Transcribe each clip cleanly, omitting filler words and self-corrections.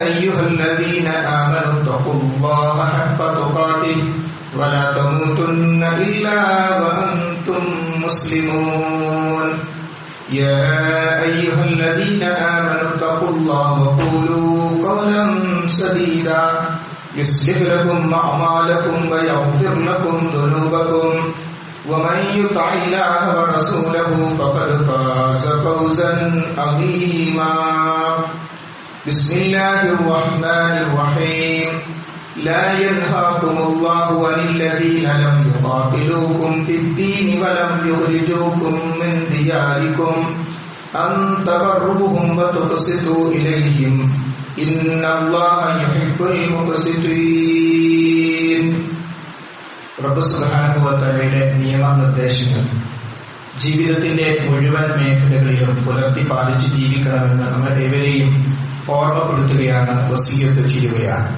أيها الذين آمنوا اتقوا الله حق تقاته ولا تموتن إلا وأنتم مسلمون يا أيها الذين آمنوا اتقوا الله وقولوا قولا سديدا يصلح لكم أعمالكم ويغفر لكم ذنوبكم ومن يطع الله ورسوله فقد فاز فوزا عظيما بسم الله الرحمن الرحيم لا ينهاكم الله عن الذين لم يقاتلوكم في الدين ولم يخرجوكم من دياركم أن تبروهم وتقسطوا إليهم إن الله يحب المقسطين. റബ്ബ് സുബ്ഹാനഹു വ തആലയുടെ നിയമനിർദ്ദേശങ്ങൾ ജീവിതത്തിന്റെ മുഴുവൻ മേഖലകളിലും പുലർത്തി പാലിച്ച് ജീവിക്കണമെന്ന് നമ്മൾ ഏവരെയും ഓർമ്മപ്പെടുത്തുകയാണ്, വസിയ്യത്ത് ചെയ്യുകയാണ്.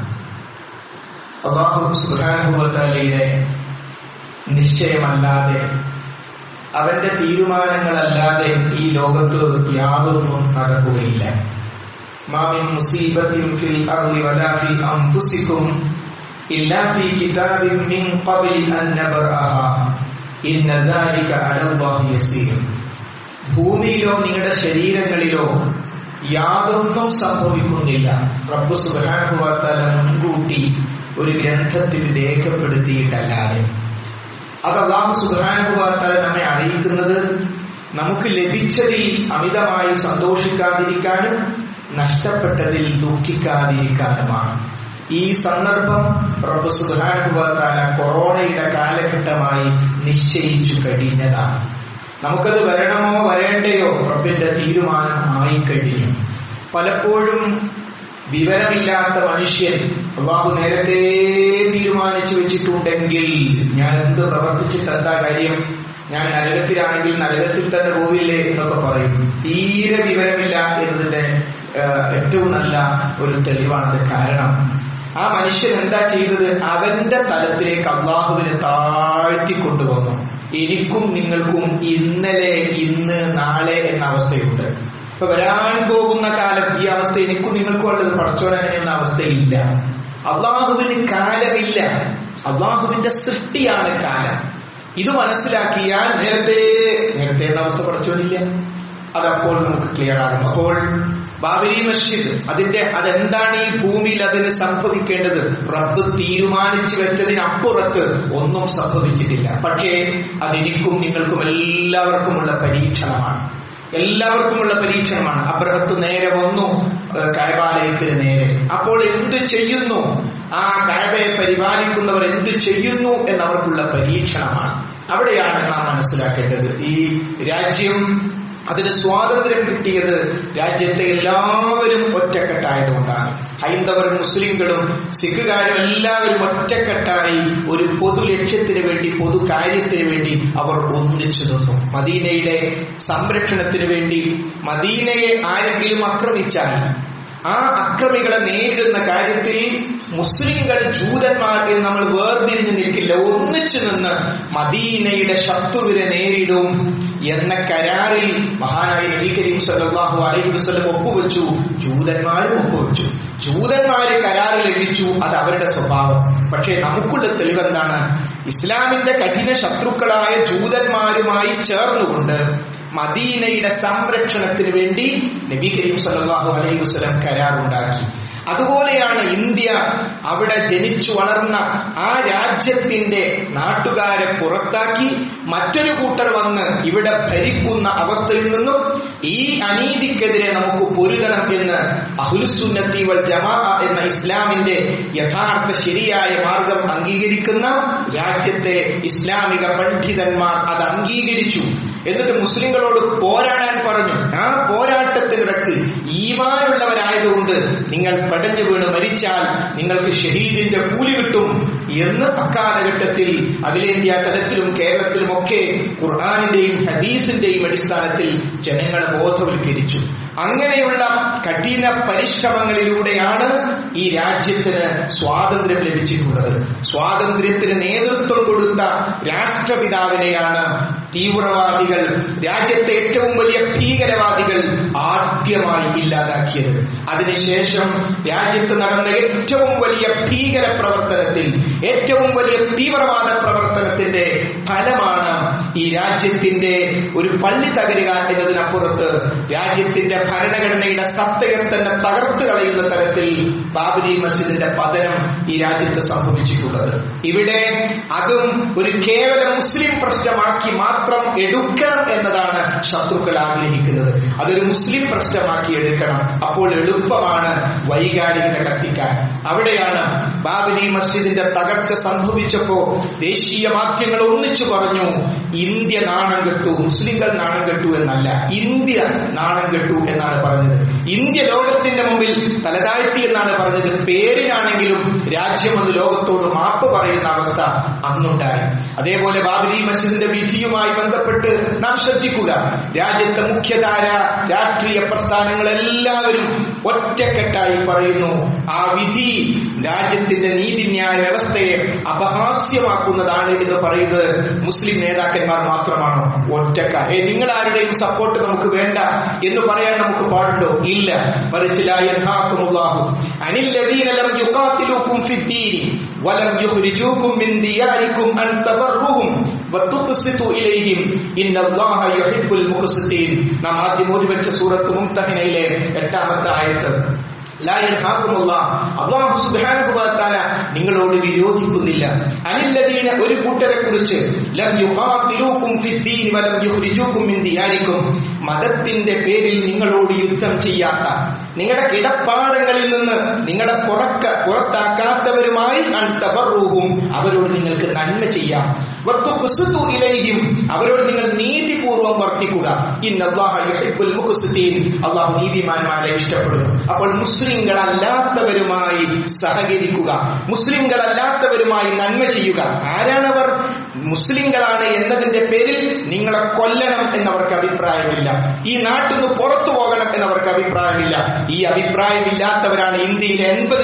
അല്ലാഹു സുബ്ഹാനഹു വ തആലയുടെ നിശ്ചയമല്ലാതെ, അവന്റെ തീരുമാനങ്ങളല്ലാതെ ഈ ലോകത്ത് യാതൊന്നും നടക്കുകയില്ല. മാ മിൻ മുസീബത്തിൻ ഫിൽ അർളി വലാ ഫീ അൻഫുസികും ഇല്ലാ ഫീ കിതാബിൻ മിൻ ഖബ്ലി അൻ നബ്റഅഹാ ഇന്ന ദാലിക അലല്ലാഹി യസീർ. ഭൂമിയിലോ നിങ്ങളുടെ ശരീരങ്ങളിലോ യാതൊന്നും സംഭവിക്കുന്നില്ല. റബ്ബ് സുബ്ഹാനഹു വ തആല മുൻകൂട്ടി ഒരു ഗ്രന്ഥത്തിൽ രേഖപ്പെടുത്തിയിട്ടല്ലാതെ. അത് അല്ലാഹു സുബ്ഹാനഹു വ തആല നമ്മെ അറിയിക്കുന്നത് നമുക്ക് ലഭിച്ചതിൽ അമിതമായി സന്തോഷിക്കാതിരിക്കാനും നഷ്ടപ്പെട്ടതിൽ ദുഃഖിക്കാതിരിക്കാനുമാണ്. ഈ സന്ദർഭം റബ്ബ് സുബ്ഹാനഹു വ തആല കൊറോണയുടെ കാലഘട്ടമായി നിശ്ചയിച്ചു കഴിഞ്ഞതാണ്. നമുക്കത് വരണമോ വരേണ്ടയോ റബ്ബിന്റെ തീരുമാനം ആയിക്കഴിഞ്ഞു. പലപ്പോഴും വിവരമില്ലാത്ത മനുഷ്യൻ അല്ലാഹു നേരത്തെ തീരുമാനിച്ചു വെച്ചിട്ടുണ്ടെങ്കിൽ ഞാൻ എന്ത് പ്രവർത്തിച്ചിട്ട് എന്താ കാര്യം, ഞാൻ നരകത്തിലാണെങ്കിൽ നരകത്തിൽ തന്നെ പോവില്ലേ എന്നൊക്കെ പറയും. തീരെ വിവരമില്ല എന്നതിന്റെ ഏറ്റവും നല്ല ഒരു തെളിവാണത്. കാരണം ആ മനുഷ്യൻ എന്താ ചെയ്തത്, അവന്റെ തലത്തിലേക്ക് അല്ലാഹുവിനെ താഴ്ത്തിക്കൊണ്ടുവന്നു. എനിക്കും നിങ്ങൾക്കും ഇന്നലെ, ഇന്ന്, നാളെ എന്ന അവസ്ഥയുണ്ട്. ഇപ്പൊ വരാൻ പോകുന്ന കാലം ഈ അവസ്ഥ എനിക്കും നിങ്ങൾക്കും ഉള്ളത്. പടച്ചോനങ്ങനെ എന്ന അവസ്ഥയില്ല. അല്ലാഹുവിന് കാലമില്ല. അല്ലാഹുവിന്റെ സൃഷ്ടിയാണ് കാലം. ഇത് മനസ്സിലാക്കിയാൽ നേരത്തെ എന്ന അവസ്ഥ പടച്ചോനില്ല. അതപ്പോൾ നമുക്ക് ക്ലിയർ ആകും. അപ്പോൾ ബാബരി മസ്ജിദ് അതെന്താണ് ഈ ഭൂമിയിൽ അതിന് സംഭവിക്കേണ്ടത്? റബ്ബ് തീരുമാനിച്ചു വെച്ചതിനപ്പുറത്ത് ഒന്നും സംഭവിച്ചിട്ടില്ല. പക്ഷേ അതെനിക്കും നിങ്ങൾക്കും എല്ലാവർക്കുമുള്ള പരീക്ഷണമാണ്. അബ്രഹത്ത് നേരെ വന്നു കഅബാലയത്തിന് നേരെ. അപ്പോൾ എന്ത് ചെയ്യുന്നു, ആ കഅബയെ പരിപാലിക്കുന്നവർ എന്ത് ചെയ്യുന്നു എന്നവർക്കുള്ള പരീക്ഷണമാണ്. അവിടെയാണ് നാം മനസ്സിലാക്കേണ്ടത്. ഈ രാജ്യം, അതിന് സ്വാതന്ത്ര്യം കിട്ടിയത് രാജ്യത്തെ എല്ലാവരും ഒറ്റക്കെട്ടായതുകൊണ്ടാണ്. ഹൈന്ദവരും മുസ്ലിങ്ങളും സിഖുകാരും എല്ലാവരും ഒറ്റക്കെട്ടായി ഒരു പൊതു ലക്ഷ്യത്തിന് വേണ്ടി, പൊതു കാര്യത്തിന് വേണ്ടി അവർ ഒന്നിച്ചു നിന്നു. മദീനയുടെ സംരക്ഷണത്തിന് വേണ്ടി. മദീനയെ ആരെങ്കിലും ആക്രമിച്ചാൽ ആ അക്രമികളെ നേരിടുന്ന കാര്യത്തിൽ മുസ്ലിങ്ങൾ ജൂതന്മാർ എന്ന് നമ്മൾ വേർതിരിഞ്ഞു നിൽക്കില്ല. ഒന്നിച്ചു നിന്ന് മദീനയുടെ ശത്രുവിനെ നേരിടും എന്ന കരാറിൽ മഹാനായ നബി കരീം സല്ലല്ലാഹു അലൈഹി വസല്ലം ഒപ്പുവെച്ചു. ജൂതന്മാരും ഒപ്പുവെച്ചു. ജൂതന്മാര് കരാറ് ലഭിച്ചു. അത് അവരുടെ സ്വഭാവം. പക്ഷേ നമുക്കുള്ള തെളിവെന്താണ്? ഇസ്ലാമിന്റെ കഠിന ശത്രുക്കളായ ജൂതന്മാരുമായി ചേർന്നുകൊണ്ട് മദീനയുടെ സംരക്ഷണത്തിന് വേണ്ടി നബി കരീം സല്ലല്ലാഹു അലൈഹി വസല്ലം കരാറുണ്ടാക്കി. അതുപോലെയാണ് ഇന്ത്യ. അവിടെ ജനിച്ചു വളർന്ന ആ രാജ്യത്തിന്റെ നാട്ടുകാരെ പുറത്താക്കി മറ്റൊരു കൂട്ടർ വന്ന് ഇവിടെ ഭരിക്കുന്ന അവസ്ഥയിൽ നിന്നും ഈ അനീതിക്കെതിരെ നമുക്ക് പൊരുതണം എന്ന് അഹ്ലുസുന്നത്തി വൽ ജമാഅ എന്ന ഇസ്ലാമിന്റെ യഥാർത്ഥ ശരിയായ മാർഗം അംഗീകരിക്കുന്ന രാജ്യത്തെ ഇസ്ലാമിക പണ്ഡിതന്മാർ അത് അംഗീകരിച്ചു. എന്നിട്ട് മുസ്ലിങ്ങളോട് പോരാടാൻ പറഞ്ഞു. ആ പോരാട്ടത്തിനിടക്ക് ഈമാനുള്ളവരായതുകൊണ്ട് നിങ്ങൾ പടഞ്ഞു വീണ് മരിച്ചാൽ നിങ്ങൾക്ക് ഷഹീദിന്റെ കൂലി കിട്ടും എന്ന് അക്കാലഘട്ടത്തിൽ അഖിലേന്ത്യാ തലത്തിലും കേരളത്തിലുമൊക്കെ ഖുർആനിന്റെയും ഹദീസിന്റെയും അടിസ്ഥാനത്തിൽ ജനങ്ങളെ ബോധവൽക്കരിച്ചു. അങ്ങനെയുള്ള കഠിന പരിശ്രമങ്ങളിലൂടെയാണ് ഈ രാജ്യത്തിന് സ്വാതന്ത്ര്യം ലഭിച്ചിട്ടുള്ളത്. സ്വാതന്ത്ര്യത്തിന് നേതൃത്വം കൊടുത്ത രാഷ്ട്രപിതാവിനെയാണ് തീവ്രവാദികൾ, രാജ്യത്തെ ഏറ്റവും വലിയ ഭീകരവാദികൾ ആദ്യമായി ഇല്ലാതാക്കിയത്. അതിനുശേഷം രാജ്യത്ത് നടന്ന ഏറ്റവും വലിയ ഭീകര പ്രവർത്തനത്തിൽ, ഏറ്റവും വലിയ തീവ്രവാദ പ്രവർത്തനത്തിന്റെ ഫലമാണ് ഈ രാജ്യത്തിന്റെ ഒരു പള്ളി തകരുക എന്നതിനപ്പുറത്ത് രാജ്യത്തിന്റെ ഭരണഘടനയുടെ സത്തയെ തന്നെ തകർത്ത് കളയുന്ന തരത്തിൽ ബാബരി മസ്ജിദിന്റെ പതനം ഈ രാജ്യത്ത് സംഭവിച്ചിട്ടുള്ളത്. ഇവിടെ അതും ഒരു കേവല മുസ്ലിം പ്രശ്നമാക്കി മാത്രം എടുക്കണം എന്നതാണ് ശത്രുക്കൾ ആഗ്രഹിക്കുന്നത്. അതൊരു മുസ്ലിം പ്രശ്നമാക്കി എടുക്കണം. അപ്പോൾ എളുപ്പമാണ് വൈകാരികത കത്തിക്കാൻ. അവിടെയാണ് ബാബരി മസ്ജിദിന്റെ തകർച്ച സംഭവിച്ചപ്പോ ദേശീയ മാധ്യമങ്ങൾ ഒന്നിച്ചു പറഞ്ഞു, ഇന്ത്യ നാണം കെട്ടു, മുസ്ലിങ്ങൾ നാണം കെട്ടു എന്നല്ല, ഇന്ത്യ നാണം കെട്ടു എന്നാണ് പറഞ്ഞത്. ഇന്ത്യ ലോകത്തിന്റെ മുമ്പിൽ തലതാഴ്ത്തി എന്നാണ് പറഞ്ഞത്. പേരിനാണെങ്കിലും രാജ്യമൊന്ന് ലോകത്തോട് മാപ്പ് പറയുന്ന അവസ്ഥ അന്നുണ്ടായി. അതേപോലെ ബാബരി മസ്ജിദിന്റെ വിധിയുമായി ബന്ധപ്പെട്ട് നാം ശ്രദ്ധിക്കുക. രാജ്യത്തെ മുഖ്യധാര രാഷ്ട്രീയ പ്രസ്ഥാനങ്ങളെല്ലാവരും ഒറ്റക്കെട്ടായി പറയുന്നു, ആ വിധി രാജ്യത്തിന്റെ നീതിന്യായ വ്യവസ്ഥയെ അപഹാസ്യമാക്കുന്നതാണ് എന്ന് പറയുന്നത് മുസ്ലിം നേതാക്കന്മാർ മാത്രമാണോ? ഒറ്റക്കാർ. നിങ്ങൾ ആരുടെയും സപ്പോർട്ട് നമുക്ക് വേണ്ട എന്ന് പറയാൻ നമുക്ക് പാടുണ്ടോ? ഇല്ല. മറിച്ച് ലാ യൻഹാകുമുല്ലാഹു അനിൽ ലദീന ലം യുഖാതിലൂകും ഫിദ്ദീനി വലം യുഖ്രിജൂകും മിൻ ദിയാരികും അൻ തബർറുഹും വതുഖ്സിതു ഇലൈഹിം ഇന്നല്ലാഹ യുഹിബ്ബുൽ മുഖ്സിതീൻ. നാം ആദ്യം ഓതി വെച്ച സൂറത്ത് മുംതഹിനയിലെ 8ാമത്തെ ആയത്ത്. ലാ യൻഹാകുമുല്ലാഹ്, അല്ലാഹു സുബ്ഹാനഹു വ തആല നിങ്ങളോട് വിരോധിക്കുന്നില്ല. അനില്ലദീന, ഒരു കൂട്ടരെ കുറിച്ച്, ലം യുഖാതിലൂകും ഫിദ്ദീൻ വലം യുഖ്രിജൂകും മിൻ ദിയാരികും, മതത്തിന്റെ പേരിൽ നിങ്ങളോട് യുദ്ധം ചെയ്യാത്ത, നിങ്ങളുടെ കിടപ്പാടങ്ങളിൽ നിന്ന് നിങ്ങളെ പുറത്താക്കാത്തവരുമായി അൻ തബർറുഹും, അവരോട് നിങ്ങൾക്ക് നന്മ ചെയ്യാം. വതുഖ്സിതു ഇലൈഹിം, അവരോട് നിങ്ങൾ നീതിപൂർവ്വം വർത്തിക്കുക. ഇന്നല്ലാഹ യുഹിബ്ബുൽ മുഖ്സിതീൻ, അല്ലാഹു നീതിമാന്മാരെ ഇഷ്ടപ്പെടുന്നു. അപ്പോൾ മുസ്ലിങ്ങളല്ലാത്തവരുമായി സഹകരിക്കുക, മുസ്ലിങ്ങളല്ലാത്തവരുമായി നന്മ ചെയ്യുക. ആരാണവർ? മുസ്ലിങ്ങളാണ് എന്നതിന്റെ പേരിൽ നിങ്ങളെ കൊല്ലണം എന്നവർക്ക് അഭിപ്രായമില്ല. ഈ നാട്ടിൽ നിന്ന് പുറത്തു പോകണം എന്നവർക്ക് അഭിപ്രായമില്ല. ഈ അഭിപ്രായമില്ലാത്തവരാണ് ഇന്ത്യയിലെ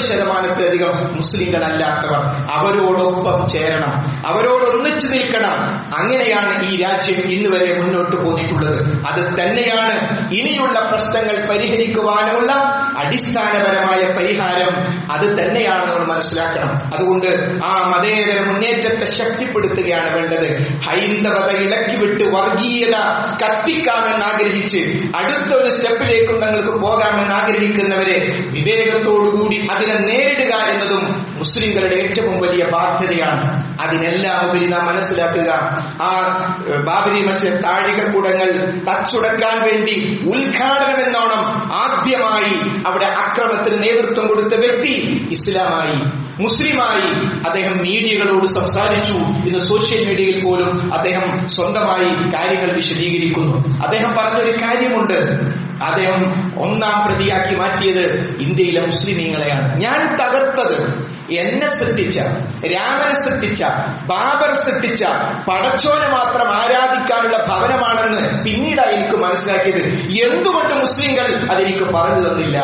80% മുസ്ലിങ്ങളല്ലാത്തവർ. അവരോടൊപ്പം ചേരണം, അവരോടൊന്നിച്ചു നിൽക്കണം. അങ്ങനെയാണ് ഈ രാജ്യം ഇന്ന് വരെ മുന്നോട്ട് പോയിട്ടുള്ളത്. അത് തന്നെയാണ് ഇനിയുള്ള പ്രശ്നങ്ങൾ പരിഹരിക്കുവാനുള്ള അടിസ്ഥാനപരമായ പരിഹാരം. അത് തന്നെയാണ് നമ്മൾ മനസ്സിലാക്കണം. അതുകൊണ്ട് ആ മതേതര മുന്നേറ്റത്തെ ശക്തിപ്പെടുത്തുകയാണ് വേണ്ടത്. ഹൈന്ദവത ഇളക്കിവിട്ട് വർഗീയത കത്തിക്കാമെന്ന് ആഗ്രഹിച്ച് അടുത്തൊരു സ്റ്റെപ്പിലേക്കും തങ്ങൾക്ക് പോകാമെന്ന് ആഗ്രഹിക്കുന്നവരെ വിവേകത്തോടുകൂടി അതിനെ നേരിടുക എന്നതും മുസ്ലിങ്ങളുടെ ഏറ്റവും വലിയ ബാധ്യതയാണ്. അതിനെല്ലാം ഉപരി നാം മനസ്സിലാക്കുക, ആ ബാബരി മസ്ജിദ് താഴികക്കുടങ്ങൾ തച്ചുടക്കാൻ വേണ്ടി ഉദ്ഘാടനം എന്നോണം ആദ്യമായി അവിടെ അക്രമത്തിന് നേതൃത്വം കൊടുത്ത വ്യക്തി ഇസ്ലാമായി, മുസ്ലിമായി. അദ്ദേഹം മീഡിയകളോട് സംസാരിച്ചു. ഇന്ന് സോഷ്യൽ മീഡിയയിൽ പോലും അദ്ദേഹം സ്വന്തമായി കാര്യങ്ങൾ വിശദീകരിക്കുന്നു. അദ്ദേഹം പറഞ്ഞൊരു കാര്യമുണ്ട്, അദ്ദേഹം 1ാം പ്രതിയാക്കി മാറ്റിയത് ഇന്ത്യയിലെ മുസ്ലിമീങ്ങളെയാണ്. ഞാൻ തകർത്തത് എന്നെ സൃഷ്ടിച്ച, രാമനെ സൃഷ്ടിച്ച, ബാബർ സൃഷ്ടിച്ച പടച്ചോനെ മാത്രം ആരാധിക്കാനുള്ള ഭവനമാണെന്ന് പിന്നീടാണ് എനിക്ക് മനസ്സിലാക്കിയത്. എന്തുകൊണ്ട് മുസ്ലിങ്ങൾ അതെനിക്ക് പറഞ്ഞു തന്നില്ല?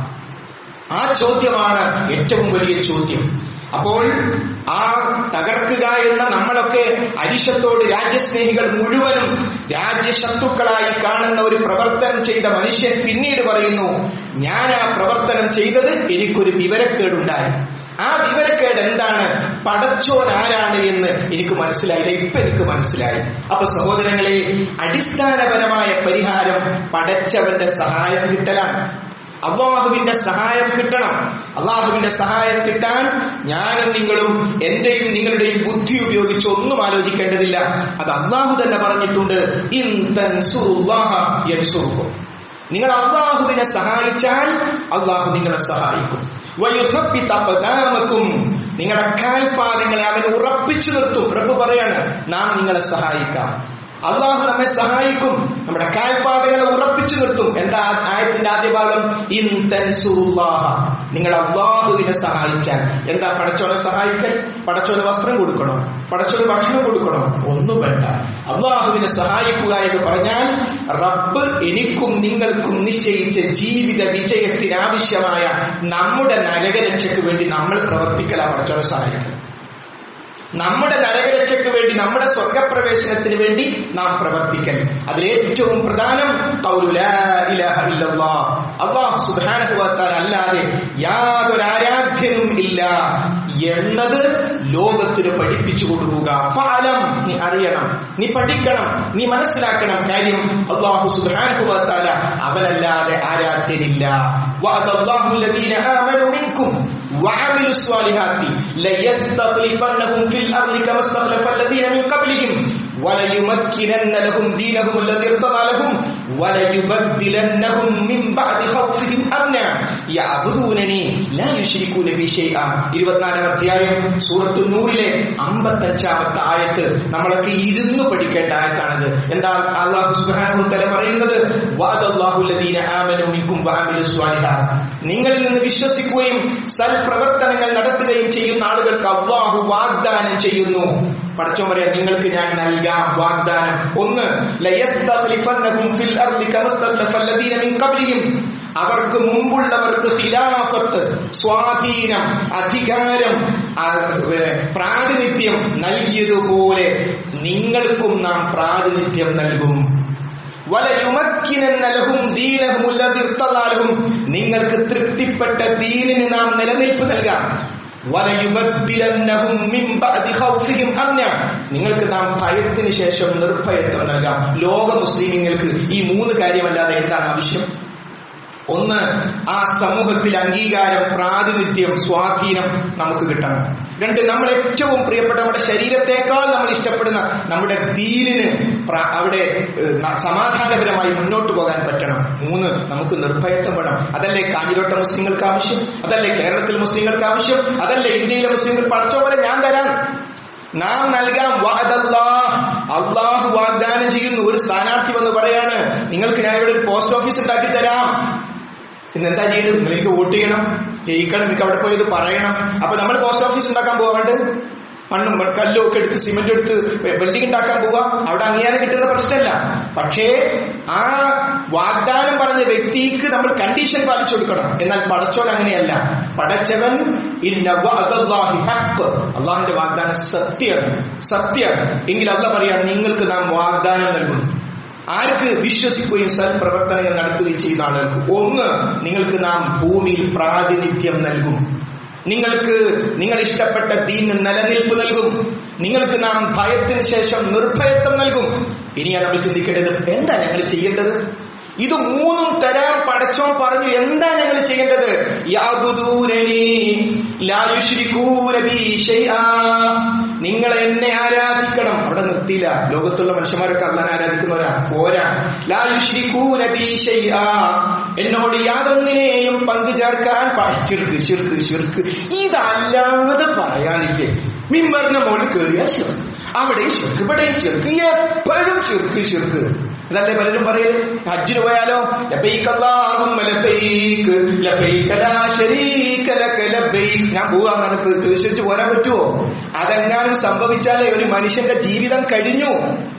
ആ ചോദ്യമാണ് ഏറ്റവും വലിയ ചോദ്യം. അപ്പോൾ ആ തകർക്കുക എന്ന നമ്മളൊക്കെ അരിശത്തോട് രാജ്യസ്നേഹികൾ മുഴുവനും രാജ്യശത്രുക്കളായി കാണുന്ന ഒരു പ്രവർത്തനം ചെയ്ത മനുഷ്യൻ പിന്നീട് പറയുന്നു, ഞാൻ ആ പ്രവർത്തനം ചെയ്തത് എനിക്കൊരു വിവരക്കേടുണ്ടായി. ആ വിവരക്കേട് എന്താണ്? പടച്ചോൻ ആരാണ് എന്ന് എനിക്ക് മനസ്സിലായില്ല. ഇപ്പൊ എനിക്ക് മനസ്സിലായി. അപ്പൊ സഹോദരങ്ങളെ, അടിസ്ഥാനപരമായ പരിഹാരം പടച്ചവന്റെ സഹായം കിട്ടലാണ്. അല്ലാഹുവിന്റെ സഹായം കിട്ടണം. അല്ലാഹുവിന്റെ സഹായം കിട്ടാൻ ഞാനും നിങ്ങളും എന്റെയും നിങ്ങളുടെയും ബുദ്ധി ഉപയോഗിച്ച് ഒന്നും ആലോചിക്കേണ്ടതില്ല. അത് അല്ലാഹു തന്നെ പറഞ്ഞിട്ടുണ്ട്, ഇൻ തൻസുറുല്ലാഹ യൻസുറുക്കും. നിങ്ങൾ അല്ലാഹുവിനെ സഹായിച്ചാൽ അല്ലാഹു നിങ്ങളെ സഹായിക്കും. വയുസബ്ബിത് അഖ്ദാമക്കും, നിങ്ങളുടെ കാൽപാദങ്ങളെ അവൻ ഉറപ്പിച്ചു നിർത്തും. റബ്ബ് പറയാണ്, നാം നിങ്ങളെ സഹായിക്കാം. അള്ളാഹു നമ്മെ സഹായിക്കും, നമ്മുടെ കാൽപാതകളെ ഉറപ്പിച്ചു നിർത്തും. എന്താ ആയത്തിന്റെ ആദ്യ ഭാഗം? ഇൻ തൻസുറുല്ലാഹ, നിങ്ങൾ അള്ളാഹുവിനെ സഹായിച്ചാൽ. എന്താ പടച്ചോനെ സഹായിക്കൽ? പടച്ചോന് വസ്ത്രം കൊടുക്കണോ? പടച്ചോന് ഭക്ഷണം കൊടുക്കണോ? ഒന്നും വേണ്ട. അള്ളാഹുവിനെ സഹായിക്കുക എന്ന് പറഞ്ഞാൽ റബ്ബ് എനിക്കും നിങ്ങൾക്കും നിശ്ചയിച്ച ജീവിത വിജയത്തിനാവശ്യമായ നമ്മുടെ നരകരക്ഷയ്ക്ക് വേണ്ടി നമ്മൾ പ്രവർത്തിക്കലാ പടച്ചോനെ സഹായിക്കൽ. നമ്മുടെ നരകരക്ഷയ്ക്ക് വേണ്ടി, നമ്മുടെ സ്വർഗപ്രവേശനത്തിന് വേണ്ടി നാം പ്രവർത്തിക്കൽ. അതിലേറ്റവും പ്രധാനം ഖൗലു ലാ ഇലാഹ ഇല്ലല്ലാഹ്, അല്ലാഹു സുബ്ഹാനഹു വ തആല അല്ലാതെ യാതൊരു ആരാധ്യനും ഇല്ല എന്നത് ലോകത്തിന് പഠിപ്പിച്ചു കൊടുക്കുക. ഫഅലം, നീ അറിയണം, നീ പഠിക്കണം, നീ മനസ്സിലാക്കണം. കാര്യം അല്ലാഹു സുബ്ഹാനഹു വ തആല അവനല്ലാതെ ആരാധ്യനില്ല. വഅദല്ലാഹു അല്ലദീന ആമനൂ മിൻകും وعملوا الصالحات ليستخلفنهم في الأرض كما استخلف الذين من قبلهم وليمكنن لهم دينهم الذي ارتضى لهم وليبدلنهم من بعد خوفهم أمنا يعبدونني لا يشركون بي شيئا. 24-ാം അധ്യായം സൂറത്തുൻ നൂറിലെ 55-ാമത്തെ ആയത്ത് നമ്മളൊക്കെ ഇരുന്ന് പഠിക്കേണ്ട ആയത്താണത്. എന്താ അല്ലാഹു സുബ്ഹാനഹു വ തആല പറയുന്നത്? വഅദല്ലാഹു അല്ലദീന ആമനൂ മിൻകും വഅമിലുസ് സ്വാലിഹാത്ത്, നിങ്ങളിൽ നിന്ന് വിശ്വസിക്കുകയും സൽപ്രവർത്തനങ്ങൾ നടത്തുകയും ചെയ്യുന്ന ആളുകൾക്ക് അല്ലാഹു വാഗ്ദാനം ചെയ്യുന്നു. പടച്ചോൻ പറയാ, നിങ്ങൾക്ക് ഞാൻ നൽകാം വാഗ്ദാനം. ഒന്ന്, ലയസ്തഖ്ലിഫന്നഹും ഫിൽ അർളി കമസ്തഖ്ലഫ അല്ലദീന മിൻ ഖബ്ലിഹിം, അവർക്ക് മുമ്പുള്ളവർക്ക് ഖിലാഫത്ത്, സ്വാധീനം, അധികാരം, പ്രാതിനിധ്യം നൽകിയതുപോലെ നിങ്ങൾക്കും നാം പ്രാതിനിധ്യം നൽകും. വലയുമക്കിനന്ന ലഹും ദീനഹും അല്ലദീ ഇർതദാ ലഹും, നിങ്ങൾക്ക് തൃപ്തിപ്പെട്ട ദീനിന് നാം നിലനിൽപ്പ് നൽകാം. വലയുബദ്ദിലന്നഹും മിൻ ബഅദി ഖൗഫിഹിം അംന, നിങ്ങൾക്ക് നാം ഭയത്തിന് ശേഷം നിർഭയത്വം നൽകാം. ലോക മുസ്ലിമീങ്ങൾക്ക് ഈ 3 കാര്യമല്ലാതെ എന്താണ് ആവശ്യം? ഒന്ന്, ആ സമൂഹത്തിൽ അംഗീകാരം, പ്രാതിനിധ്യം, സ്വാധീനം നമുക്ക് കിട്ടണം. 2, നമ്മൾ ഏറ്റവും പ്രിയപ്പെട്ട നമ്മുടെ ശരീരത്തെക്കാൾ നമ്മൾ ഇഷ്ടപ്പെടുന്ന നമ്മുടെ ദീനിന് അവിടെ സമാധാനപരമായി മുന്നോട്ട് പോകാൻ പറ്റണം. 3, നമുക്ക് നിർഭയത്വം വേണം. അതല്ലേ കാഞ്ഞിരോട്ട മുസ്ലിങ്ങൾക്ക് ആവശ്യം? അതല്ലേ കേരളത്തിൽ മുസ്ലിങ്ങൾക്ക് ആവശ്യം? അതല്ലേ ഇന്ത്യയിലെ മുസ്ലിങ്ങൾ? പഠിച്ച പോലെ ഞാൻ തരാം, നാം നൽകാം. അള്ളാഹു വാഗ്ദാനം ചെയ്യുന്നു. ഒരു സ്ഥാനാർത്ഥി വന്ന് പറയാണ്, നിങ്ങൾക്ക് ഞാൻ ഇവിടെ ഒരു പോസ്റ്റ് ഓഫീസ് ഉണ്ടാക്കി തരാം. ഇന്നെന്താ ചെയ്യുന്നത്? നിങ്ങൾക്ക് വോട്ട് ചെയ്യണം, ജയിക്കണം, നിങ്ങൾക്ക് അവിടെ പോയത് പറയണം. അപ്പൊ നമ്മൾ പോസ്റ്റ് ഓഫീസ് ഉണ്ടാക്കാൻ പോകാണ്ട് മണ്ണും കല്ലും ഒക്കെ എടുത്ത് സിമെന്റ് എടുത്ത് ബിൽഡിംഗ് ഉണ്ടാക്കാൻ പോവാ. അവിടെ അംഗീകാരം കിട്ടുന്ന പ്രശ്നമല്ല. പക്ഷേ ആ വാഗ്ദാനം പറഞ്ഞ വ്യക്തിക്ക് നമ്മൾ കണ്ടീഷൻ പാലിച്ചു കൊടുക്കണം. എന്നാൽ പടച്ചവൻ അങ്ങനെയല്ല. പടച്ചവൻ അള്ളാഹുന്റെ വാഗ്ദാനം സത്യമാണ് എങ്കിൽ അള്ളാഹ് പറയാ, നിങ്ങൾക്ക് നാം വാഗ്ദാനം നൽകുന്നു. ആർക്ക്? വിശ്വസിക്കുകയും സൽപ്രവർത്തനങ്ങൾ നടത്തുകയും ചെയ്യുന്ന ആളുകൾക്ക്. 1, നിങ്ങൾക്ക് നാം ഭൂമിയിൽ പ്രാതിനിധ്യം നൽകും. നിങ്ങൾക്ക് നിങ്ങൾ ഇഷ്ടപ്പെട്ട ദീനിന് നിലനിൽപ്പ് നൽകും. നിങ്ങൾക്ക് നാം ഭയത്തിന് ശേഷം നിർഭയത്വം നൽകും. ഇനിയാണ് നമ്മൾ ചിന്തിക്കേണ്ടത്, എന്താ ഞങ്ങൾ ചെയ്യേണ്ടത്? ഇത് 3 തരാൻ പടച്ചോൻ പറഞ്ഞു. എന്താ ഞങ്ങൾ ചെയ്യേണ്ടത്? യഅ്ബുദൂനനി ലാ യുശ്രികൂന ബി ശൈആ, നിങ്ങൾ എന്നെ ആരാധിക്കണം. അവിടെ നിർത്തിയില്ല. ലോകത്തുള്ള മനുഷ്യന്മാരൊക്കെ അല്ലാഹനെ ആരാധിക്കുന്നവരാ, പോരാ. ലാ യുശ്രികൂന ബി ശൈആ, എന്നോട് യാതൊന്നിനെയും പങ്കു ചേർക്കാൻ ശിർക്ക്. ഇതല്ലാതെ പറയാനില്ലേ? മിമ്പറിന്റെ മുകളിൽ കയറിയ ശിർക്ക്, അവിടെ ശിർക്ക്, ഇവിടെ ശിർക്ക്, എപ്പോഴും ശിർക്ക്. അതല്ലേ പലരും പറയല്? ഹജ്ജിന് പോയാലോ, ലബൈക അല്ലാഹുമ്മ ലബൈക ലബൈക ലാ ശരീക ലക ലബൈക, ഞാൻ പോവാങ്ങനെ തീർച്ചയായിട്ടും പോരാൻ പറ്റുമോ? അതെങ്ങാനും സംഭവിച്ചാലേ ഒരു മനുഷ്യന്റെ ജീവിതം കഴിഞ്ഞു.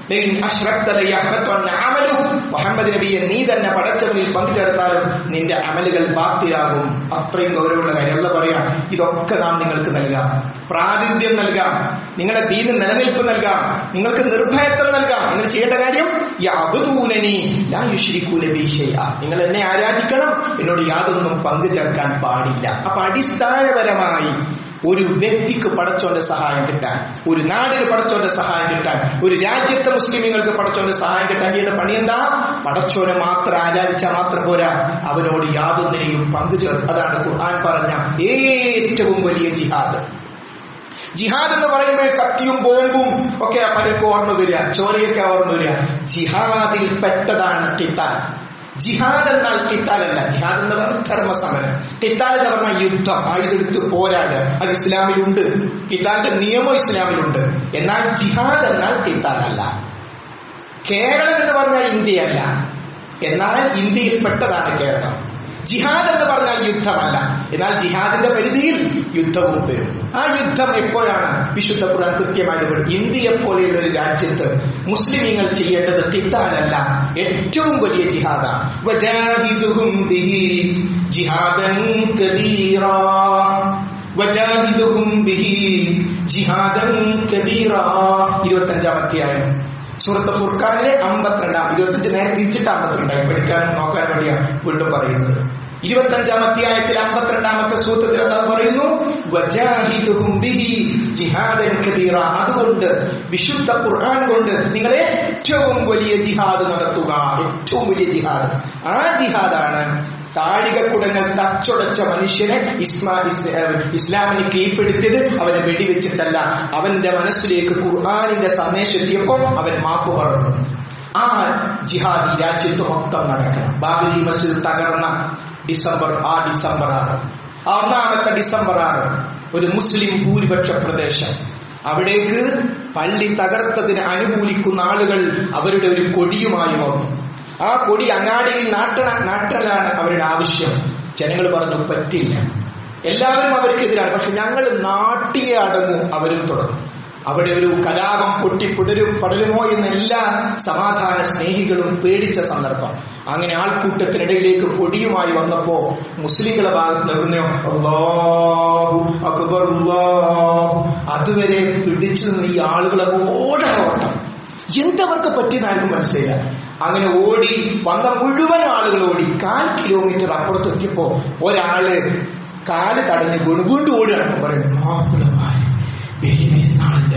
മുഹമ്മദ് നബിയെ, നീ തന്നെ പടച്ചവനിൽ പങ്കുചേർത്താലും നിന്റെ അമലുകൾ ബാത്തിലാകും. അത്രയും ഗൗരവമുള്ള കാര്യം. അല്ലാഹ് പറയാം, ഇതൊക്കെ നാം നിങ്ങൾക്ക് നൽകാം. പ്രാതിനിധ്യം നൽകാം, നിങ്ങളുടെ ദീനിന് നിലനിൽപ്പ് നൽകാം, നിങ്ങൾക്ക് നിർഭയത്വം നൽകാം. നിങ്ങൾ ചെയ്യേണ്ട കാര്യം യഅ്ബുദൂനനി ലാ യുശ്രികൂന ബി ശൈആ, നിങ്ങൾ എന്നെ ആരാധിക്കണം, എന്നോട് യാതൊന്നും പങ്കു ചേർക്കാൻ പാടില്ല. അപ്പൊ അടിസ്ഥാനപരമായി ഒരു വ്യക്തിക്ക് പടച്ചോന്റെ സഹായം കിട്ടാൻ, ഒരു നാടിന് പടച്ചോന്റെ സഹായം കിട്ടാൻ, ഒരു രാജ്യത്തെ മുസ്ലിമീങ്ങൾക്ക് പടച്ചോന്റെ സഹായം കിട്ടാൻ ചെയ്യുന്ന പണി എന്താ? പടച്ചോനെ മാത്രം ആരാധിച്ചാൽ മാത്രം പോരാ, അവനോട് യാതൊന്നിനെയും പങ്കുചേർക്കും. അതാണ് ഖുർആൻ പറഞ്ഞ ഏറ്റവും വലിയ ജിഹാദ്. ജിഹാദ് എന്ന് പറയുമ്പോൾ കത്തിയും ബോംബും ഒക്കെ പലർക്കും ഓർമ്മ വരിക, ചോരയൊക്കെ ഓർമ്മ വരിക. ജിഹാദിൽ പെട്ടതാണ് ഖിത്താൽ. ജിഹാദ് എന്നാൽ ഖിത്താലല്ല. ജിഹാദ് എന്ന് പറഞ്ഞാൽ ധർമ്മസമരം. ഖിത്താൽ എന്ന് പറഞ്ഞാൽ യുദ്ധം, ആയുധെടുത്ത് പോരാട്. അത് ഇസ്ലാമിലുണ്ട്. ഖിത്താലിന്റെ നിയമം ഇസ്ലാമിലുണ്ട്. എന്നാൽ ജിഹാദ് എന്നാൽ ഖിത്താലല്ല. കേരളം എന്ന് പറഞ്ഞാൽ ഇന്ത്യയല്ല, എന്നാൽ ഇന്ത്യയിൽപ്പെട്ടതാണ് കേരളം. ജിഹാദ് എന്ന് പറഞ്ഞാൽ യുദ്ധമല്ല, എന്നാൽ ജിഹാദിന്റെ പരിധിയിൽ യുദ്ധവും വരും. ആ യുദ്ധം എപ്പോഴാണ്? വിശുദ്ധ ഖുർആൻ കൃത്യമായി പറയും. ഇന്ത്യയെ പോലെയുള്ള ഒരു രാജ്യത്ത് മുസ്ലിമീങ്ങൾ ചെയ്യേണ്ടത് ഖിത്താലല്ല, ഏറ്റവും വലിയ ജിഹാദാണ്. വജാഹിദുഹും ബിഹി ജിഹാദൻ കബീറാ, വജാഹിദുഹും ബിഹി ജിഹാദൻ കബീറ. 25-ാം അധ്യായം സൂറത്ത് ഫുർഖാനിലെ 52. 25 നേരെ തിരിച്ചിട്ട് 52 പഠിക്കാനും നോക്കാൻ വേണ്ടിയാണ് വീണ്ടും പറയുന്നത്. 25-ാം അധ്യായത്തിൽ 52-ാമത്തെ സൂത്രത്തിൽ അല്ലാഹു പറയുന്നു വജാഹിദുഹും ബിഹി ജിഹാദൻ കബീറ. അതുകൊണ്ട് വിശുദ്ധ ഖുർആൻ കൊണ്ട് നിങ്ങൾ ഏറ്റവും വലിയ ജിഹാദ് നടത്തുക. ഏറ്റവും വലിയ ജിഹാദ്. ആ ജിഹാദാണ് താഴികക്കുടങ്ങൾ തച്ചുടച്ച മനുഷ്യനെ ഇസ്ലാമിന് കീഴ്പ്പെടുത്തിയത്. അവനെ വെടിവെച്ചിട്ടല്ല, അവന്റെ മനസ്സിലേക്ക് ഖുർആനിന്റെ സന്ദേശം എത്തിയപ്പോൾ അവൻ മാപ്പ് പറഞ്ഞു. ആ ജിഹാദ് ഈ രാജ്യത്ത് മൊത്തം നടക്കണം. ബാബരി മസ്ജിദ് തകർന്ന ഡിസംബർ 6, 1-ാമത്തെ ഡിസംബർ 6 ഒരു മുസ്ലിം ഭൂരിപക്ഷ പ്രദേശം. അവിടേക്ക് പള്ളി തകർത്തതിന് അനുകൂലിക്കുന്ന ആളുകൾ അവരുടെ ഒരു കൊടിയുമായി വന്നു. ആ കൊടി അങ്ങാടിയിൽ നാട്ടലാണ് അവരുടെ ആവശ്യം. ജനങ്ങൾ പറഞ്ഞു പറ്റില്ല, എല്ലാവരും അവർക്കെതിരാണ്, പക്ഷെ ഞങ്ങൾ നാട്ടിയെ അടങ്ങും. അവരും തുടർന്നു. അവിടെ ഒരു കലാപം പടരുമോ എന്ന് എല്ലാ സമാധാന സ്നേഹികളും പേടിച്ച സന്ദർഭം. അങ്ങനെ ആൾക്കൂട്ടത്തിനിടയിലേക്ക് കൊടിയുമായി വന്നപ്പോ മുസ്ലിങ്ങളെ ഭാഗത്ത് നിർണ്ണയോ അല്ലാഹു അക്ബർ അല്ലാഹു. അതുവരെ പിടിച്ചു നിന്ന് ഈ ആളുകളെ ഓട്ടം. എന്തവർക്ക് പറ്റിയെന്നാലും മനസ്സിലായില്ല. അങ്ങനെ ഓടി വന്ന മുഴുവൻ ആളുകൾ ഓടി 1/4 കിലോമീറ്റർ അപ്പുറത്തെത്തിയപ്പോ ഒരാള് കാല് തടഞ്ഞ് വീണ്ടും ഓടുകയാണ്. പറയുന്നു മാപ്പിളമാര് ബലിപെരുന്നാളിന്റെ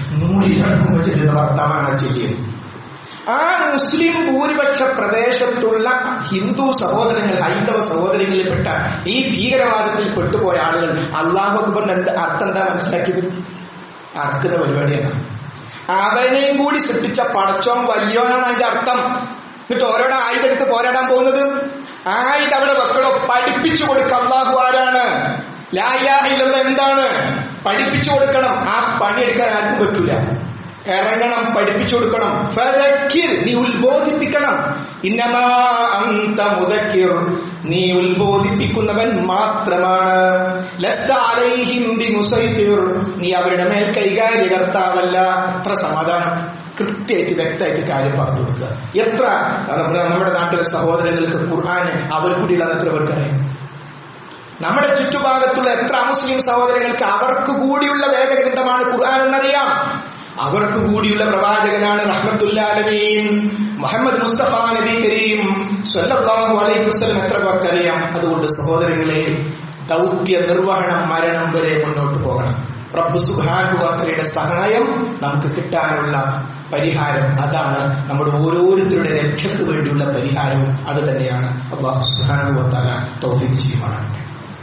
100 ചെല്ലുന്ന വർത്തമാനം ചെയ്യുന്നത്. ആ മുസ്ലിം ഭൂരിപക്ഷ പ്രദേശത്തുള്ള ഹിന്ദു സഹോദരങ്ങൾ, ഹൈന്ദവ സഹോദരങ്ങളിൽപ്പെട്ട ഈ ഭീകരവാദത്തിൽ പെട്ടുപോയ ആളുകൾ അല്ലാഹു അക്ബറിന്റെ അർത്ഥം എന്താ മനസ്സിലാക്കിയത്? അർക്കുന്ന പരിപാടിയാണ്. അവനെയും കൂടി സൃഷ്ടിച്ച പടച്ചോൻ വലിയോനാണ് അതിന്റെ അർത്ഥം. എന്നിട്ട് ഓരോടെ ആയുധം എടുത്ത് പോരാടാൻ പോകുന്നത്. ആയുധം അവിടെ വെക്കടോ, പഠിപ്പിച്ചു കൊടുക്കുക അല്ലാഹു ആരാണ്, ലാ ഇലാഹ ഇല്ലല്ലാഹ് എന്താണ് പഠിപ്പിച്ചു കൊടുക്കണം. ആ പണിയെടുക്കാൻ ആർക്കും പറ്റൂല. ഇറങ്ങണം, പഠിപ്പിച്ചു കൊടുക്കണം. ഫദക്കിർ, നീ ഉത്ബോധിപ്പിക്കണം. ഇന്നമാ അൻത മുദക്കിർ, നീ ഉത്ബോധിപ്പിക്കുന്നവൻ മാത്രമാണ്. ലസ്ത അലൈഹിം ബിമുസൈതിർ, നീ അവരുടെ മേൽ കൈകാര്യകർത്താവല്ല. എത്ര സമാധാനം. കൃത്യമായിട്ട് വ്യക്തമായിട്ട് കാര്യം പറഞ്ഞു കൊടുക്കുക. എത്ര നമ്മുടെ നാട്ടിലെ സഹോദരങ്ങൾക്ക് ഖുർആന് അവർ കൂടിയുള്ള എത്ര പേർക്കറിയാം? നമ്മുടെ ചുറ്റുഭാഗത്തുള്ള എത്ര അമുസ്ലിം സഹോദരങ്ങൾക്ക് അവർക്ക് കൂടിയുള്ള വേദഗ്രന്ഥമാണ് ഖുർആൻ എന്നറിയാം. അവർക്ക് കൂടിയുള്ള പ്രവാചകനാണ് റഹ്മത്തുൽ ആലമീൻ മുഹമ്മദ് മുസ്തഫ നബി കരീം സ്വല്ലല്ലാഹു അലൈഹി വസല്ലം. എത്ര പേർക്കറിയാം? അതുകൊണ്ട് സഹോദരങ്ങളെ, ദൗത്യ നിർവഹണം മരണം വരെ മുന്നോട്ട് പോകണം. റബ്ബ് സുബ്ഹാനഹു വ തആലയുടെ സഹായം നമുക്ക് കിട്ടാനുള്ള പരിഹാരം അതാണ്. നമ്മുടെ ഓരോരുത്തരുടെ രക്ഷയ്ക്ക് വേണ്ടിയുള്ള പരിഹാരവും അത് തന്നെയാണ്. അല്ലാഹു സുബ്ഹാനഹു വ തആല തൗഫീഖ് ചെയ്യുമാറാകട്ടെ.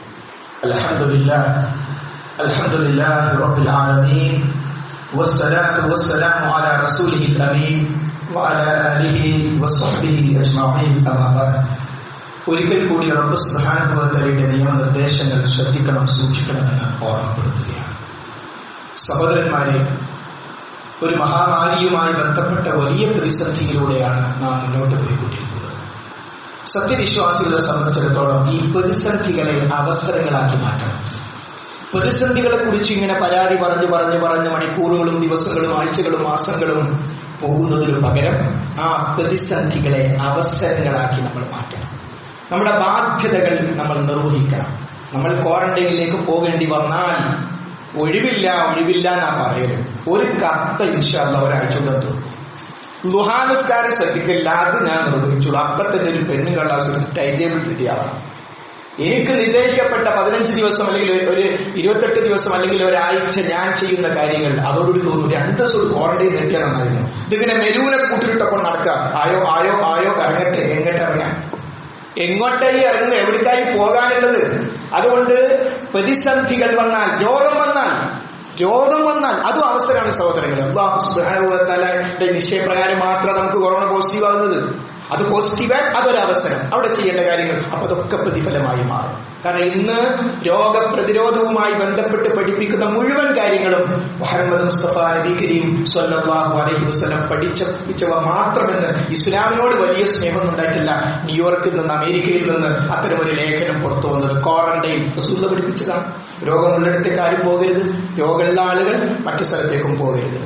അൽഹംദുലില്ലാഹി റബ്ബിൽ ആലമീൻ വസ്സലാത്തു വസ്സലാമു അലാ റസൂലിഹിൽ അമീൻ വഅലാ ആലിഹി വസ്വഹ്ബിഹി അജ്മഈൻ. അമ്മാ ബഅദ്. ഒരിക്കൽ കൂടി റബ്ബ് സുബ്ഹാനഹു വ തആലയുടെ നിയമനിർദ്ദേശങ്ങൾ ശ്രദ്ധിക്കണം, സൂക്ഷിക്കണമെന്ന് ഓർമ്മപ്പെടുത്തുകയാണ്. സഹോദരന്മാരെ, ഒരു മഹാമാരിയുമായി ബന്ധപ്പെട്ട വലിയ പ്രതിസന്ധിയിലൂടെയാണ് നാം മുന്നോട്ട് പോയിക്കൊണ്ടിരിക്കുന്നത്. സത്യവിശ്വാസികളെ സംബന്ധിച്ചിടത്തോളം ഈ പ്രതിസന്ധികളെ അവസരങ്ങളാക്കി മാറ്റണം. പ്രതിസന്ധികളെ കുറിച്ച് ഇങ്ങനെ പരാതി പറഞ്ഞ് മണിക്കൂറുകളും ദിവസങ്ങളും ആഴ്ചകളും മാസങ്ങളും പോകുന്നതിനു പകരം ആ പ്രതിസന്ധികളെ അവസരങ്ങളാക്കി നമ്മൾ മാറ്റണം. നമ്മുടെ ബാധ്യതകൾ നമ്മൾ നിർവഹിക്കണം. നമ്മൾ ക്വാറന്റൈനിലേക്ക് പോകേണ്ടി വന്നാൽ ഒഴിവില്ല എന്നാ പറയല്. ഒരു കത്ത് ഇൻഷാ അല്ലാഹ് ഒരാഴ്ച കൊണ്ട് ലുഹാനസ്കാരം ശ്രദ്ധിക്കില്ല, അത് ഞാൻ നിർവഹിച്ചുള്ളൂ. അപ്പത്തന്നെ ഒരു പെണ്ണും കള്ളാസ് ടൈം ടേബിൾ റെഡിയാവണം. എനിക്ക് നിർദ്ദേശിക്കപ്പെട്ട 15 ദിവസം അല്ലെങ്കിൽ ഒരു 28 ദിവസം അല്ലെങ്കിൽ ഒരാഴ്ച ഞാൻ ചെയ്യുന്ന കാര്യങ്ങൾ അതോടുകൂടി തോന്നുന്നു 2 ദിവസം ക്വാറന്റൈൻ നിൽക്കാനെന്നായിരുന്നു. ഇതിങ്ങനെ മെരൂനെ കൂട്ടിലിട്ടപ്പോൾ നടക്കുക. ആയോ ഇറങ്ങട്ടെ. എങ്ങോട്ട് ഇറങ്ങാൻ? എങ്ങോട്ടായി ഇറങ്ങുന്നത്? എവിടേക്കായി പോകാനുള്ളത്? അതുകൊണ്ട് പ്രതിസന്ധികൾ വന്നാൽ, രോഗം വന്നാൽ അതും അവസരമാണ് സഹോദരങ്ങൾ. അല്ലാഹു സുബ്ഹാനഹു വ തആലയുടെ നിശ്ചയപ്രകാരം മാത്രം നമുക്ക് കൊറോണ പോസിറ്റീവ് ആകുന്നത്. അത് പോസിറ്റീവ്, അതൊരവസരം. അവിടെ ചെയ്യേണ്ട കാര്യങ്ങൾ അപ്പൊ അതൊക്കെ പ്രതിഫലമായി മാറും. കാരണം ഇന്ന് രോഗപ്രതിരോധവുമായി ബന്ധപ്പെട്ട് പഠിപ്പിക്കുന്ന മുഴുവൻ കാര്യങ്ങളും മുഹമ്മദ് മുസ്തഫ നബി കരീം സ്വല്ലല്ലാഹു അലൈഹി വസല്ലം പഠിപ്പിച്ചവ മാത്രമെന്ന് ഇസ്ലാമിനോട് വലിയ സ്നേഹം ഉണ്ടായിട്ടില്ല. ന്യൂയോർക്കിൽ നിന്ന്, അമേരിക്കയിൽ നിന്ന് അത്തരമൊരു ലേഖനം പുറത്തു വന്നത് ക്വാറന്റൈൻ റസൂൽ പഠിപ്പിച്ചതാണ്. രോഗമുള്ളിടത്തേക്ക് ആരും പോകരുത്, രോഗമുള്ള ആളുകൾ മറ്റു സ്ഥലത്തേക്കും പോകരുത്.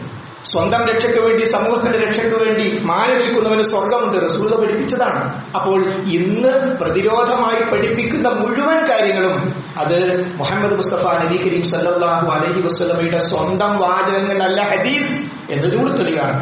സ്വന്തം രക്ഷയ്ക്ക് വേണ്ടി, സമൂഹത്തിന്റെ രക്ഷയ്ക്ക് വേണ്ടി മാറി നിൽക്കുന്നവന് സ്വർഗമുണ്ട്. റസൂൽ പഠിപ്പിച്ചതാണ്. അപ്പോൾ ഇന്ന് പ്രതിരോധമായി പഠിപ്പിക്കുന്ന മുഴുവൻ കാര്യങ്ങളും അത് മുഹമ്മദ് മുസ്തഫ നബി കരീം സല്ലല്ലാഹു അലൈഹി വസല്ലമയുടെ സ്വന്തം വാചകങ്ങളല്ല, ഹദീസ് എന്നതിലൂടെ തെളിവാണ്.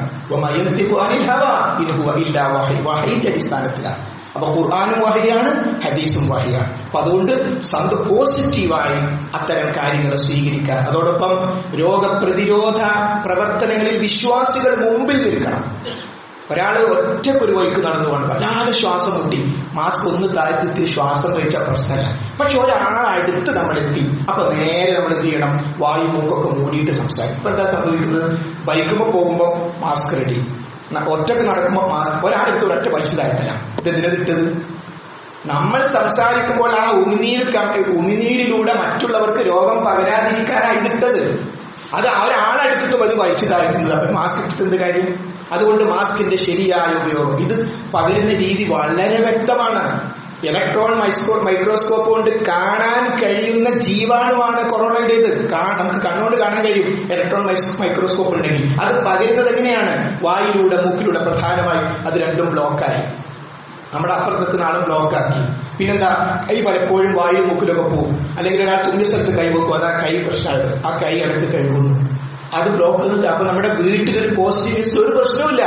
വഹയിന്റെ അടിസ്ഥാനത്തിലാണ്. അപ്പൊ ഖുർആനും വഹയാണ്, ഹദീസും വഹയാണ്. അപ്പൊ അതുകൊണ്ട് പോസിറ്റീവായി അത്തരം കാര്യങ്ങൾ സ്വീകരിക്കുക. അതോടൊപ്പം രോഗപ്രതിരോധ പ്രവർത്തനങ്ങളിൽ വിശ്വാസികൾ മുമ്പിൽ നിൽക്കണം. ഒരാൾ ഒറ്റക്കൊരു വഴിക്ക് നടന്നു പോകണം, വല്ലാതെ ശ്വാസം മുട്ടി, മാസ്ക് ഒന്ന് താഴ്ത്തി ശ്വാസം കഴിച്ച പ്രശ്നമല്ല. പക്ഷെ ഒരാളടുത്ത് നമ്മളെത്തി, അപ്പൊ നേരെ നമ്മൾ എന്ത് ചെയ്യണം, വായു മൂക്കൊക്കെ മൂടിയിട്ട് സംസാരിക്കും. ഇപ്പൊ എന്താ സംഭവിക്കുന്നത്, ബൈക്കുമ്പോൾ പോകുമ്പോൾ മാസ്ക് റെഡി, ഒറ്റക്ക് നടക്കുമ്പോൾ മാസ്ക്, ഒരാളെടുത്ത് ഒരൊറ്റ വലിച്ചു താഴ്ത്തല. ഇതെന്തിനതിട്ടത്? നമ്മൾ സംസാരിക്കുമ്പോൾ ആ ഉമിനീരിലൂടെ മറ്റുള്ളവർക്ക് രോഗം പകരാതിരിക്കാനാണ് ഇതിട്ടത്. അത് ഒരാളെടുത്തിട്ട് അത് വലിച്ചു താഴ്ത്തുന്നത്. അപ്പൊ മാസ്ക് ഇട്ടിട്ട് എന്ത് കാര്യം? അതുകൊണ്ട് മാസ്കിന്റെ ശരിയായ ഉപയോഗം, ഇത് പകരുന്ന രീതി വളരെ വ്യക്തമാണ്. ഇലക്ട്രോൺ മൈക്രോസ്കോപ്പ് കൊണ്ട് കാണാൻ കഴിയുന്ന ജീവാണുവാണ് കൊറോണയുടേത്. നമുക്ക് കണ്ണുകൊണ്ട് കാണാൻ കഴിയും ഇലക്ട്രോൺ മൈക്രോസ്കോപ്പ് ഉണ്ടെങ്കിൽ. അത് പകരുന്നത് എങ്ങനെയാണ്? വായിലൂടെ, മൂക്കിലൂടെ. പ്രധാനമായും അത് രണ്ടും ബ്ലോക്കായി, നമ്മുടെ അപ്പുറത്ത് നിൽക്കുന്ന ആളും ബ്ലോക്കാക്കി. പിന്നെന്താ, കൈ പലപ്പോഴും വായു മൂക്കിലൊക്കെ പോകും. അല്ലെങ്കിൽ ഒരാൾ തുന്നിയ സ്ഥലത്ത് കൈ വെക്കും, അത് ആ കൈ പ്രശ്നമാണ്, ആ കൈ അടുത്ത് കഴുകുന്നു, അത് ബ്ലോക്ക് ചെയ്തിട്ട്. അപ്പൊ നമ്മുടെ വീട്ടിലൊരു പോസിറ്റീവിസ്റ്റ് ഒരു പ്രശ്നമില്ല.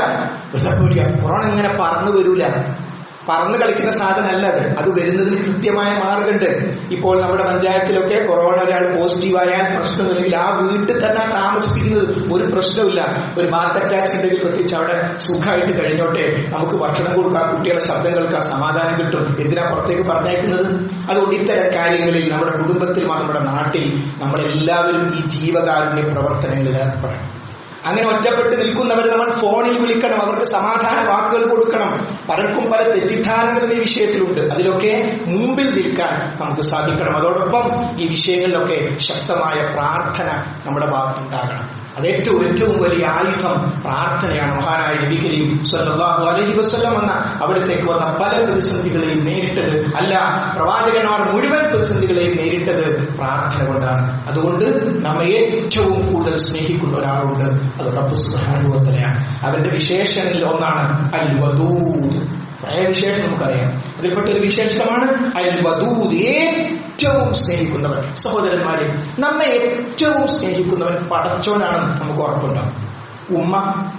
കൊറോണ ഇങ്ങനെ പറന്നു വരൂല, പറന്ന് കളിക്കുന്ന സാധനമല്ല അത് വരുന്നതിന് കൃത്യമായ മാർഗമുണ്ട്. ഇപ്പോൾ നമ്മുടെ പഞ്ചായത്തിലൊക്കെ കൊറോണ ഒരാൾ പോസിറ്റീവായാൽ പ്രശ്നമില്ലെങ്കിൽ ആ വീട്ടിൽ തന്നെ താമസിപ്പിക്കുന്നത് ഒരു പ്രശ്നമില്ല. ഒരു ബാത്ത് അറ്റാച്ച് ഉണ്ടെങ്കിൽ പ്രത്യേകിച്ച് അവിടെ സുഖമായിട്ട് കഴിഞ്ഞോട്ടെ, നമുക്ക് ഭക്ഷണം കൊടുക്കാം, കുട്ടികളെ ശബ്ദം കേൾക്കാം, സമാധാനം കിട്ടും. എന്തിനാ പുറത്തേക്ക് പറഞ്ഞയക്കുന്നത്? അതുകൊണ്ട് ഇത്തരം കാര്യങ്ങളിൽ നമ്മുടെ കുടുംബത്തിൽ, നമ്മുടെ നാട്ടിൽ നമ്മളെല്ലാവരും ഈ ജീവകാരുണ്യ പ്രവർത്തനങ്ങളിൽ ഏർപ്പെടണം. അങ്ങനെ ഒറ്റപ്പെട്ട് നിൽക്കുന്നവർ നമ്മൾ ഫോണിൽ വിളിക്കണം, അവർക്ക് സമാധാന വാക്കുകൾ കൊടുക്കണം. പലർക്കും പല തെറ്റിദ്ധാരണകളും ഈ വിഷയത്തിലുണ്ട്. അതിലൊക്കെ മുമ്പിൽ നിൽക്കാൻ നമുക്ക് സാധിക്കണം. അതോടൊപ്പം ഈ വിഷയങ്ങളിലൊക്കെ ശക്തമായ പ്രാർത്ഥന നമ്മുടെ ഭാഗത്തുണ്ടാകണം. അത് ഏറ്റവും വലിയ ആയുധം പ്രാർത്ഥനയാണ്. മഹാനായ നബി കരീം സല്ലല്ലാഹു അലൈഹി വസല്ലം എന്ന അവിടത്തേക്ക് വന്ന പല പ്രതിസന്ധികളെയും നേരിട്ടത്, അല്ല, പ്രവാചകന്മാർ മുഴുവൻ പ്രതിസന്ധികളെയും നേരിട്ടത് പ്രാർത്ഥന കൊണ്ടാണ്. അതുകൊണ്ട് നമ്മെ ഏറ്റവും കൂടുതൽ സ്നേഹിക്കുന്ന ഒരാളുണ്ട്, അത് റബ്ബ് സുബ്ഹാനഹു വ തആലയാണ്. അവന്റെ വിശേഷങ്ങളിൽ ഒന്നാണ് അൽ വദൂദ്. പഴയ വിശേഷം നമുക്കറിയാം, അതിൽപ്പെട്ട ഒരു വിശേഷമാണ് അൽ വദൂദ്, ഏറ്റവും സ്നേഹിക്കുന്നവൻ. സഹോദരന്മാരെ, നമ്മെ ഏറ്റവും സ്നേഹിക്കുന്നവൻ പടച്ചോനാണ് നമുക്ക് ഉറപ്പുണ്ടാവും. ഉമ്മ,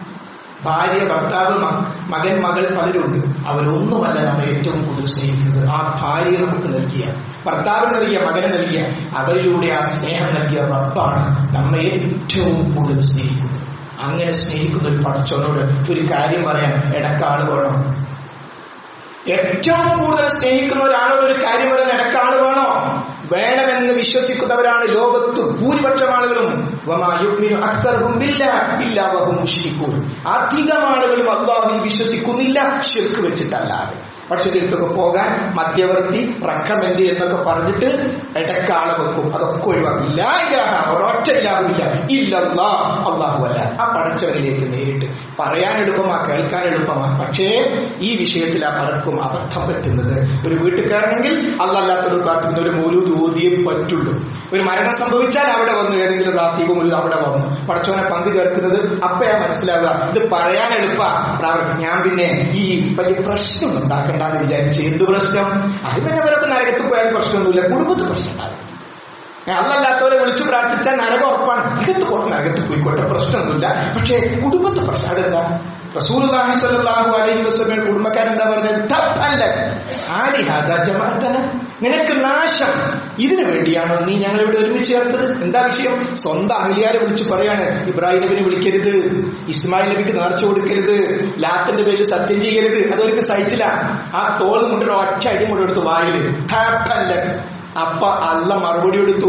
ഭാര്യ, ഭർത്താവ്, മകൻ, മകൾ പലരുണ്ട്. അവരൊന്നുമല്ല നമ്മെ ഏറ്റവും കൂടുതൽ സ്നേഹിക്കുന്നത്. ആ ഭാര്യ നമുക്ക് നൽകിയ, ഭർത്താവിന് നൽകിയ, മകനെ നൽകിയ, അവരിലൂടെ ആ സ്നേഹം നൽകിയ റബ്ബാണ് നമ്മെ ഏറ്റവും കൂടുതൽ സ്നേഹിക്കുന്നത്. അങ്ങനെ സ്നേഹിക്കുന്ന ഒരു പടച്ചോനോട് ഒരു കാര്യം പറയാൻ ഇടക്കാള് വേണം. ഏറ്റവും കൂടുതൽ സ്നേഹിക്കുന്ന ഒരാളോട് ഒരു കാര്യം പറയാൻ ഇടക്കാള് വേണോ? വേണമെന്ന് വിശ്വസിക്കുന്നവരാണ് ലോകത്ത് ഭൂരിപക്ഷം ആളുകളും. അധികം ആളുകളും അല്ലാഹുവിൽ വിശ്വസിക്കുന്നില്ല, ശിർക്ക് വെച്ചിട്ടല്ലാതെ. പക്ഷെ ഇതിലത്തൊക്കെ പോകാൻ മധ്യവർത്തി, റെക്കമെന്റ് എന്നൊക്കെ പറഞ്ഞിട്ട് ഇടക്കാളെ വെക്കും. അതൊക്കെ ഒഴിവാക്കില്ല. ഒരൊറ്റ ഇല്ലാഹുവില്ല, ഇല്ലല്ലാഹ്, അല്ലാഹു അല്ല. ആ പടച്ചവരിലേക്ക് നേരിട്ട് പറയാൻ എളുപ്പമാ, കേൾക്കാൻ എളുപ്പമാ. പക്ഷേ ഈ വിഷയത്തിൽ ആ പലർക്കും അബദ്ധം പറ്റുന്നത്, ഒരു വീട്ടുകാരനെങ്കിൽ അല്ലാത്തൊരു കാത്തുന്ന ഒരു മൗലൂദ് ഓതിയേ പറ്റുള്ളൂ. ഒരു മരണം സംഭവിച്ചാൽ അവിടെ വന്നു ഏതെങ്കിലും റാത്തീബ് മൗലൂദ് അവിടെ വന്നു പടച്ചോനെ പങ്കു ചേർക്കുന്നത് അപ്പഴാ മനസ്സിലാവുക. ഇത് പറയാൻ എളുപ്പാ, ഞാൻ പിന്നെ ഈ വലിയ പ്രശ്നം ഉണ്ടാക്കണം എന്ന് വിചാരിച്ച്. എന്ത് പ്രശ്നം? അതിനവരൊക്കെ നരകത്ത് പോയാൽ പ്രശ്നമൊന്നുമില്ല, കുടുംബത്തിൽ പ്രശ്നം ഉണ്ടാകും. അല്ലല്ലാത്തവരെ വിളിച്ചു പ്രാർത്ഥിച്ചാൽ നരകം ഉറപ്പാണ്. നരകത്ത് പോയിക്കോട്ടെ, പ്രശ്നമൊന്നുമില്ല. പക്ഷേ കുടുംബത്തിൽ പ്രശ്നം. അതെന്താ? റസൂലുള്ളാഹി സ്വല്ലല്ലാഹു അലൈഹി വസല്ലം കുടുംബക്കാരെന്താ പറഞ്ഞത്? നിനക്ക് നാശം, ഇതിനു വേണ്ടിയാണോ നീ ഞങ്ങളിവിടെ ഒരുമിച്ച് ചേർത്തത്? എന്താ വിഷയം? സ്വന്തം അഹ്ലിയാരെ വിളിച്ചു പറയാണ്, ഇബ്രാഹിം നബിനെ വിളിക്കരുത്, ഇസ്മായിൽ നബിക്ക് നേർച്ച കൊടുക്കരുത്, ലാത്തിന്റെ പേരിൽ സത്യം ചെയ്യരുത്. അതൊരിക്കൽ സഹിച്ചില്ല. ആ തോൾ കൊണ്ടൊരു ഒറ്റ അടി കൊണ്ടെടുത്ത് വായില്. അപ്പ അള്ള മറുപടി കൊടുത്തു,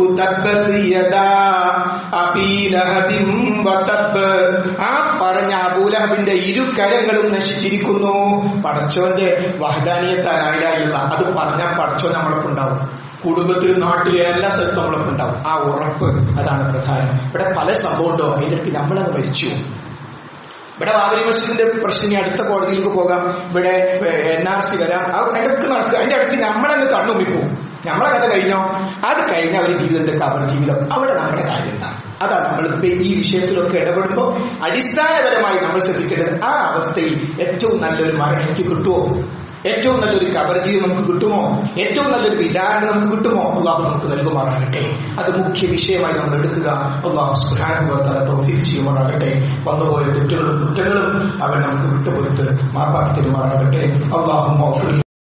ആ പറഞ്ഞ അബൂലഹബിന്റെ ഇരു കരങ്ങളും നശിച്ചിരിക്കുന്നു. പടച്ചോന്റെ വഹദാനിയത്താലായുള്ള അത് പറഞ്ഞാൽ പടച്ചോൻ നമ്മളൊപ്പം ഉണ്ടാവും. കുടുംബത്തിലും നാട്ടിലും എല്ലാ സ്ഥലത്തും നമ്മളൊപ്പം ഉണ്ടാവും. ആ ഉറപ്പ്, അതാണ് പ്രധാനം. ഇവിടെ പല സംഭവം ഉണ്ടോ, അതിനിടയ്ക്ക് നമ്മളത് മരിച്ചു. ഇവിടെ ബാബരി മസ്ജിദിന്റെ പ്രശ്നം അടുത്ത കോടതിയിലേക്ക് പോകാം, ഇവിടെ NRC വരാം, അതിന്റെ അടുത്ത് നടക്കുക. അതിന്റെ അടുത്ത് നമ്മളങ്ങ് കണ്ണുമ്പിപ്പോവും. നമ്മളെ കഥ കഴിഞ്ഞോ? അത് കഴിഞ്ഞ അവർ ജീവിതത്തിന്റെ കബർ ജീവിതം. അവിടെ നമ്മുടെ കാര്യം എന്താ? അതാണ് നമ്മൾ ഈ വിഷയത്തിലൊക്കെ ഇടപെടുമ്പോൾ അടിസ്ഥാനപരമായി നമ്മൾ ശ്രദ്ധിക്കേണ്ടത് ആ അവസ്ഥയിൽ ഏറ്റവും നല്ലൊരു മരണം എനിക്ക് കിട്ടുമോ, ഏറ്റവും നല്ലൊരു കബർജീവൻ നമുക്ക് കിട്ടുമോ, ഏറ്റവും നല്ലൊരു വിചാരണ നമുക്ക് കിട്ടുമോ, അള്ളാഹു നമുക്ക് നൽകുമാറാകട്ടെ. അത് മുഖ്യ വിഷയമായി നമ്മൾ എടുക്കുക. അള്ളാഹു സുബ്ഹാനഹു വ തആല തൗഫീഖ് ചെയ്യുമാറാകട്ടെ. വന്നുപോയ തെറ്റുകളും കുറ്റങ്ങളും അവൻ നമുക്ക് വിട്ടുകൊടുത്ത് മാപ്പാക്കി തരുമാറാകട്ടെ. അല്ലാഹുമ്മ